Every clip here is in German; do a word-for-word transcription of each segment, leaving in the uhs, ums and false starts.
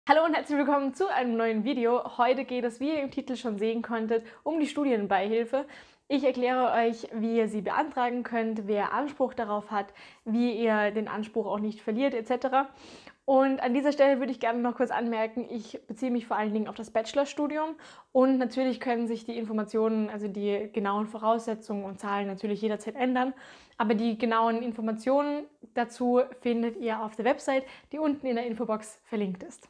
Hallo und herzlich willkommen zu einem neuen Video. Heute geht es, wie ihr im Titel schon sehen konntet, um die Studienbeihilfe. Ich erkläre euch, wie ihr sie beantragen könnt, wer Anspruch darauf hat, wie ihr den Anspruch auch nicht verliert et cetera. Und an dieser Stelle würde ich gerne noch kurz anmerken, ich beziehe mich vor allen Dingen auf das Bachelorstudium und natürlich können sich die Informationen, also die genauen Voraussetzungen und Zahlen natürlich jederzeit ändern, aber die genauen Informationen dazu findet ihr auf der Website, die unten in der Infobox verlinkt ist.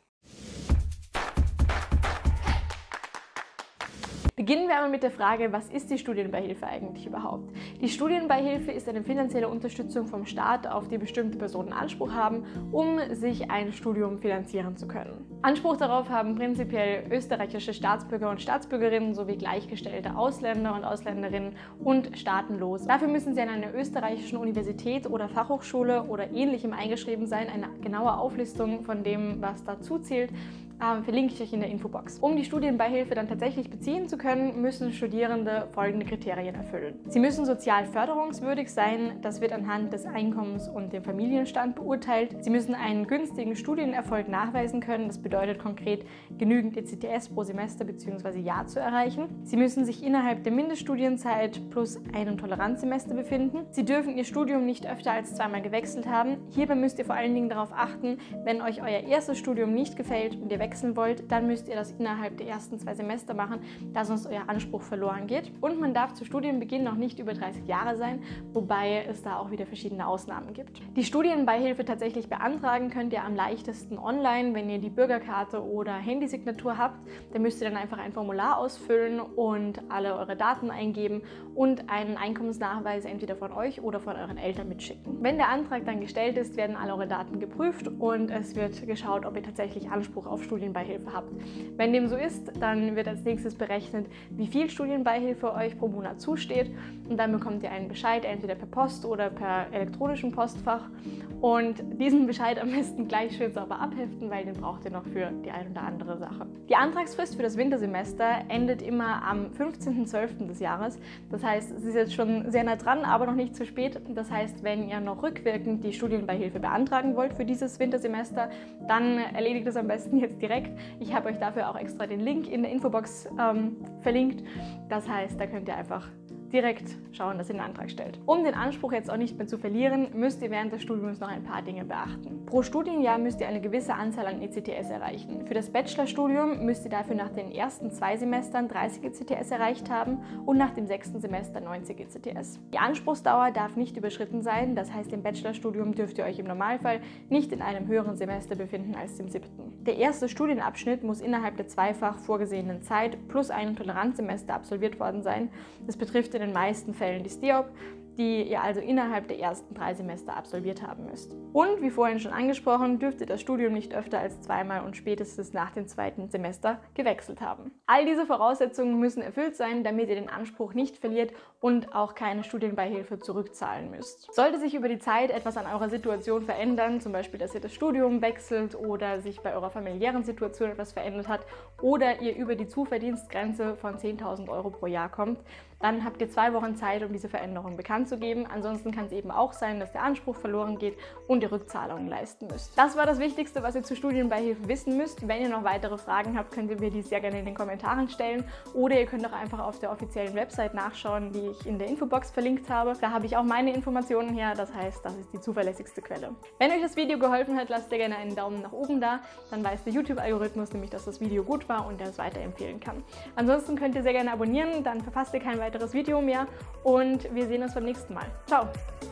Beginnen wir einmal mit der Frage, was ist die Studienbeihilfe eigentlich überhaupt? Die Studienbeihilfe ist eine finanzielle Unterstützung vom Staat, auf die bestimmte Personen Anspruch haben, um sich ein Studium finanzieren zu können. Anspruch darauf haben prinzipiell österreichische Staatsbürger und Staatsbürgerinnen sowie gleichgestellte Ausländer und Ausländerinnen und Staatenlose. Dafür müssen sie an einer österreichischen Universität oder Fachhochschule oder ähnlichem eingeschrieben sein. Eine genaue Auflistung von dem, was dazu zählt, Ähm, verlinke ich euch in der Infobox. Um die Studienbeihilfe dann tatsächlich beziehen zu können, müssen Studierende folgende Kriterien erfüllen. Sie müssen sozial förderungswürdig sein, das wird anhand des Einkommens und dem Familienstand beurteilt. Sie müssen einen günstigen Studienerfolg nachweisen können, das bedeutet konkret genügend E C T S pro Semester bzw. Jahr zu erreichen. Sie müssen sich innerhalb der Mindeststudienzeit plus einem Toleranzsemester befinden. Sie dürfen ihr Studium nicht öfter als zweimal gewechselt haben. Hierbei müsst ihr vor allen Dingen darauf achten, wenn euch euer erstes Studium nicht gefällt und ihr wechseln wollt, dann müsst ihr das innerhalb der ersten zwei Semester machen, da sonst euer Anspruch verloren geht. Und man darf zu Studienbeginn noch nicht über dreißig Jahre sein, wobei es da auch wieder verschiedene Ausnahmen gibt. Die Studienbeihilfe tatsächlich beantragen könnt ihr am leichtesten online, wenn ihr die Bürgerkarte oder Handysignatur habt. Da müsst ihr dann einfach ein Formular ausfüllen und alle eure Daten eingeben und einen Einkommensnachweis entweder von euch oder von euren Eltern mitschicken. Wenn der Antrag dann gestellt ist, werden alle eure Daten geprüft und es wird geschaut, ob ihr tatsächlich Anspruch auf Studienbeihilfe Studienbeihilfe habt. Wenn dem so ist, dann wird als nächstes berechnet, wie viel Studienbeihilfe euch pro Monat zusteht und dann bekommt ihr einen Bescheid, entweder per Post oder per elektronischen Postfach und diesen Bescheid am besten gleich schön sauber abheften, weil den braucht ihr noch für die ein oder andere Sache. Die Antragsfrist für das Wintersemester endet immer am fünfzehnten zwölften des Jahres. Das heißt, es ist jetzt schon sehr nah dran, aber noch nicht zu spät. Das heißt, wenn ihr noch rückwirkend die Studienbeihilfe beantragen wollt für dieses Wintersemester, dann erledigt es am besten jetzt direkt. Ich habe euch dafür auch extra den Link in der Infobox ähm, verlinkt. Das heißt, da könnt ihr einfach direkt schauen, dass ihr den Antrag stellt. Um den Anspruch jetzt auch nicht mehr zu verlieren, müsst ihr während des Studiums noch ein paar Dinge beachten. Pro Studienjahr müsst ihr eine gewisse Anzahl an E C T S erreichen. Für das Bachelorstudium müsst ihr dafür nach den ersten zwei Semestern dreißig E C T S erreicht haben und nach dem sechsten Semester neunzig E C T S. Die Anspruchsdauer darf nicht überschritten sein, das heißt, im Bachelorstudium dürft ihr euch im Normalfall nicht in einem höheren Semester befinden als dem siebten. Der erste Studienabschnitt muss innerhalb der zweifach vorgesehenen Zeit plus einem Toleranzsemester absolviert worden sein. Das betrifft in den meisten Fällen die S T I O P, die ihr also innerhalb der ersten drei Semester absolviert haben müsst. Und wie vorhin schon angesprochen, dürft ihr das Studium nicht öfter als zweimal und spätestens nach dem zweiten Semester gewechselt haben. All diese Voraussetzungen müssen erfüllt sein, damit ihr den Anspruch nicht verliert und auch keine Studienbeihilfe zurückzahlen müsst. Sollte sich über die Zeit etwas an eurer Situation verändern, zum Beispiel, dass ihr das Studium wechselt oder sich bei eurer familiären Situation etwas verändert hat oder ihr über die Zuverdienstgrenze von zehntausend Euro pro Jahr kommt, dann habt ihr zwei Wochen Zeit, um diese Veränderung bekannt zu geben. Ansonsten kann es eben auch sein, dass der Anspruch verloren geht und ihr Rückzahlungen leisten müsst. Das war das Wichtigste, was ihr zur Studienbeihilfe wissen müsst. Wenn ihr noch weitere Fragen habt, könnt ihr mir die sehr gerne in den Kommentaren stellen oder ihr könnt auch einfach auf der offiziellen Website nachschauen, die ich in der Infobox verlinkt habe. Da habe ich auch meine Informationen her, das heißt, das ist die zuverlässigste Quelle. Wenn euch das Video geholfen hat, lasst ihr gerne einen Daumen nach oben da, dann weiß der YouTube-Algorithmus nämlich, dass das Video gut war und er es weiterempfehlen kann. Ansonsten könnt ihr sehr gerne abonnieren, dann verpasst ihr kein weiteres Video mehr und wir sehen uns beim nächsten Mal. Ciao!